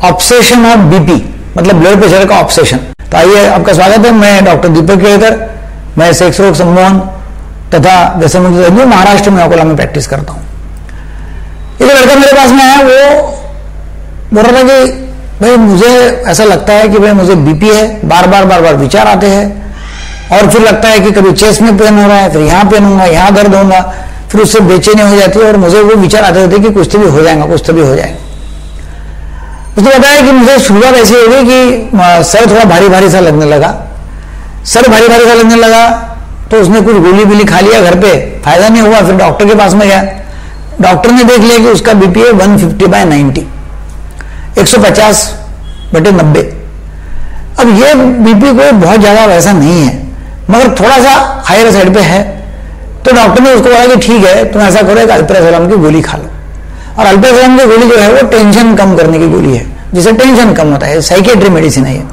Obsession of BP, मतलब blood pressure का obsession. तो आइए, आपका स्वागत है। मैं डॉक्टर दीपक केड़कर, मैं सेक्स रोग संबोधन तथा व्यसन महाराष्ट्र में अकोला में प्रैक्टिस करता हूं। एक लड़का मेरे पास में आया, वो बोल रहा था कि भाई मुझे ऐसा लगता है कि भाई मुझे बीपी है, बार बार विचार आते हैं, और फिर लगता है कि कभी चेस्ट में पेन हो रहा है, फिर यहाँ पेन होगा, यहाँ दर्द होगा, फिर उससे बेचैनी हो जाती है और मुझे वो विचार आते रहते कि कुछ तो भी हो जाएगा, कुछ तो भी हो जाएगा। उसने बताया कि मुझे शुरुआत ऐसी हो गई कि सर थोड़ा भारी भारी सा लगने लगा। सर भारी भारी सा लगने लगा तो उसने कुछ गोली बिली खा लिया घर पे, फायदा नहीं हुआ। फिर डॉक्टर के पास में गया, डॉक्टर ने देख लिया कि उसका बीपी है 150/90, 150/90। अब ये बीपी कोई बहुत ज्यादा वैसा नहीं है, मगर थोड़ा सा हायर साइड पे है। तो डॉक्टर ने उसको बोला कि ठीक है, तुम ऐसा करो, एक अल्प्राजोलम की गोली खा लो। और अल्प्राजोलम की गोली जो है वो टेंशन कम करने की गोली है, जिससे टेंशन कम होता है, साइकेट्री मेडिसिन है ये।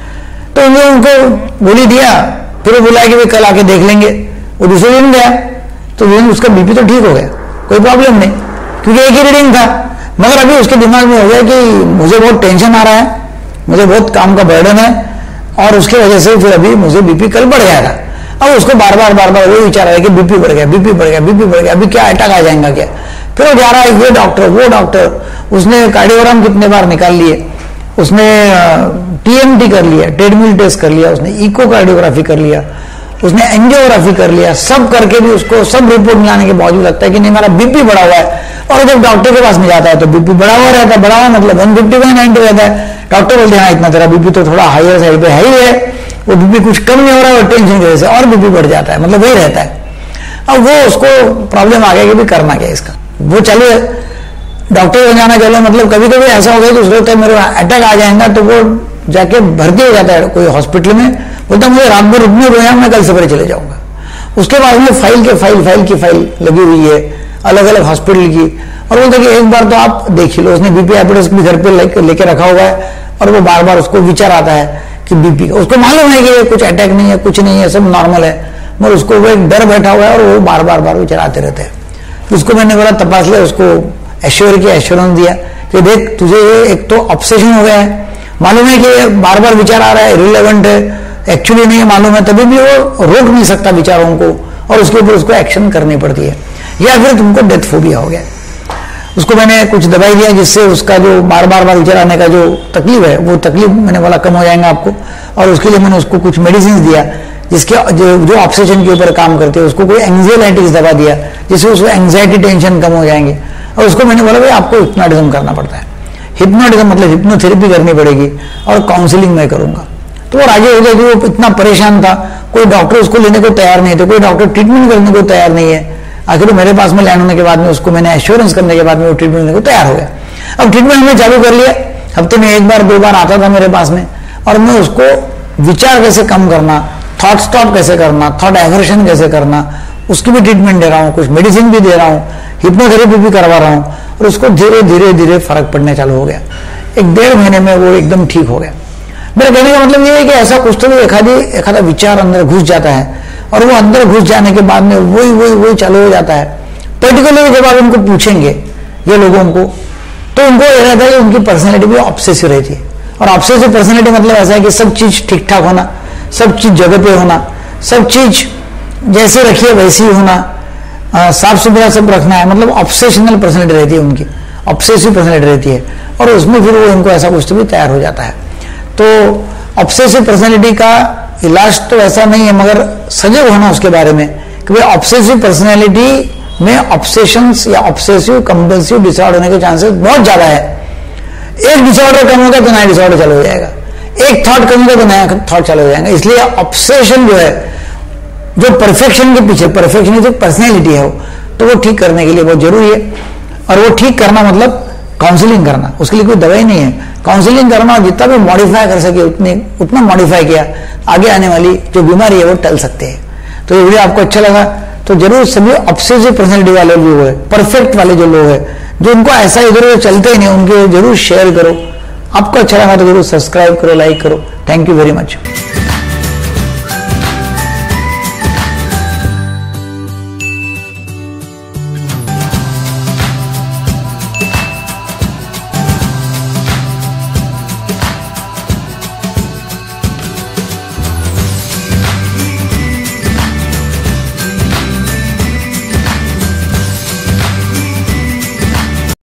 तो उन्होंने उनको गोली दिया, फिर वो बोला कि वे कल आके देख लेंगे। वो दूसरे दिन गया तो उसका बीपी तो ठीक हो गया, कोई प्रॉब्लम नहीं, क्योंकि एक ही रीडिंग था। मगर अभी उसके दिमाग में हो गया कि मुझे बहुत टेंशन आ रहा है, मुझे बहुत काम का बर्डन है, और उसकी वजह से फिर अभी मुझे बीपी कल बढ़ जाएगा। अब उसको बार बार वो विचार है कि बीपी बढ़ गया, बीपी बढ़ गया, बीपी बढ़ गया, अभी क्या अटैक आ जाएगा क्या। फिर वो जा रहा है, ये डॉक्टर वो डॉक्टर, उसने कार्डियोग्राम कितने बार निकाल लिए, उसने टीएमटी कर लिया, ट्रेडमिल टेस्ट कर लिया, उसने इकोकार्डियोग्राफी कर लिया, उसने एंजियोग्राफी कर लिया, सब करके भी उसको सब रिपोर्ट मिलाने के बावजूद लगता है कि नहीं, हमारा बीपी बढ़ा हुआ है। और जब डॉक्टर के पास में जाता है तो बीपी बढ़ा हुआ रहता है, बढ़ा हुआ मतलब 150/90 रहता है। डॉक्टर बोलते हैं हाँ इतना तेरा बीपी तो थोड़ा हायर साइड पे है ही है, वो बीपी कुछ कम नहीं हो रहा है, और टेंशन की वजह से और बीपी बढ़ जाता है, मतलब वही रहता है। अब वो उसको प्रॉब्लम आ गया कि भी करना क्या इसका। वो चलो डॉक्टर को जाना चलो, मतलब कभी कभी ऐसा हो गया कि उसको लगता है मेरे अटैक आ जाएगा, तो वो जाके भर्ती हो जाता है कोई हॉस्पिटल में, बोलता मुझे रात भर रुकने रोया, मैं कल सवेरे चले जाऊंगा। उसके बाद में फाइल की फाइल लगी हुई है अलग अलग हॉस्पिटल की, और बोलता कि एक बार तो आप देख लो। उसने बीपी एपिडेस भी घर पे लेके रखा हुआ है, और वो बार बार उसको विचार आता है कि बीपी का, उसको मालूम है कि कुछ अटैक नहीं है, कुछ नहीं है, सब नॉर्मल है, मगर उसको वो एक डर बैठा हुआ है, और वो बार बार विचार आते रहते हैं। उसको मैंने बोला तपास लिया, उसको एश्योरेंस दिया कि देख तुझे ये एक तो ऑब्सेशन हो गया है, मालूम है कि बार बार विचार आ रहा है, रिलेवेंट है, एक्चुअली नहीं मालूम है, तभी भी वो रोक नहीं सकता विचारों को, और उसके ऊपर उसको एक्शन करनी पड़ती है। या फिर तुमको डेथ फोबिया हो गया। उसको मैंने कुछ दवाई दिया जिससे उसका जो बार बार विचार आने का जो तकलीफ है, वो तकलीफ मैंने बोला कम हो जाएगा आपको। और उसके लिए मैंने उसको कुछ मेडिसिन दिया जिसके जो ऑब्सेशन के ऊपर काम करते हैं, उसको कोई एंग्जाइटिस दवा दिया जिससे उसको एंग्जाइटी टेंशन कम हो जाएंगे। और उसको मैंने बोला भाई आपको हिप्नोटिज्म करना पड़ता है, हिप्नोटिज्म मतलब हिप्नोथेरेपी करनी पड़ेगी, और काउंसलिंग मैं करूंगा। तो वो राजी हो गया कि वो इतना परेशान था, कोई डॉक्टर उसको लेने को तैयार नहीं थे, कोई डॉक्टर ट्रीटमेंट करने को तैयार नहीं है। आखिर मेरे पास में लैंड होने के बाद में उसको मैंने एश्योरेंस करने के बाद में वो ट्रीटमेंट लेने को तैयार हो गया। अब ट्रीटमेंट हमने चालू कर लिया, हफ्ते में 1 बार 2 बार आता था मेरे पास में, और मैं उसको विचार कैसे कम करना, थॉट स्टॉप कैसे करना, थॉट एवर्शन कैसे करना, उसकी भी ट्रीटमेंट दे रहा हूँ, कुछ मेडिसिन भी दे रहा हूँ, हिप्नोथेरेपी भी करवा रहा हूँ, और उसको धीरे धीरे फर्क पड़ने चालू हो गया। 1-1.5 महीने में वो एकदम ठीक हो गया। मेरे कहने का मतलब ये है कि ऐसा कुछ तो एखादा विचार अंदर घुस जाता है, और वो अंदर घुस जाने के बाद में वही चालू हो जाता है। पर्टिकुलरली जब आप उनको पूछेंगे ये लोगों को, तो उनको यह रहता है कि उनकी पर्सनैलिटी भी ऑब्सेसिव रहती है। और ऑब्सेसिव पर्सनैलिटी मतलब ऐसा है कि सब चीज ठीक ठाक होना, सब चीज जगह पे होना, सब चीज जैसे रखिए वैसी होना, साफ सुथरा सब रखना है, मतलब ऑब्सेशनल पर्सनैलिटी रहती है उनकी, ऑब्सेसिव पर्सनैलिटी रहती है। और उसमें फिर वो उनको ऐसा कुछ भी तैयार हो जाता है। तो ऑब्सेसिव पर्सनैलिटी का इलाज तो ऐसा नहीं है, मगर सजग होना उसके बारे में कि भाई ऑब्सेसिव पर्सनैलिटी में ऑब्सेशंस या ऑब्सेसिव कंपल्सिव डिसऑर्डर होने के चांसेस बहुत ज्यादा है। एक डिसऑर्डर कम होगा तो नया डिसऑर्डर चालू हो जाएगा, एक थॉट कम होगा तो नया थॉट चालू हो जाएगा। इसलिए ऑब्सेशन जो है, जो परफेक्शन के पीछे, परफेक्शन जो पर्सनैलिटी है तो वो ठीक करने के लिए बहुत जरूरी है। और वो ठीक करना मतलब काउंसलिंग करना, उसके लिए कोई दवाई नहीं है, काउंसलिंग करना, जितना भी मॉडिफाई कर सके उतना मॉडिफाई किया, आगे आने वाली जो बीमारी है वो टल सकते हैं। तो ये वीडियो आपको अच्छा लगा तो जरूर सभी ऑब्सेसिव पर्सनैलिटी वाले लोग है, परफेक्ट वाले जो लोग हैं, जो उनको ऐसा इधर उधर चलते ही नहीं, उनके जरूर शेयर करो। आपको अच्छा लगा तो जरूर सब्सक्राइब करो, लाइक करो। Thank you very much.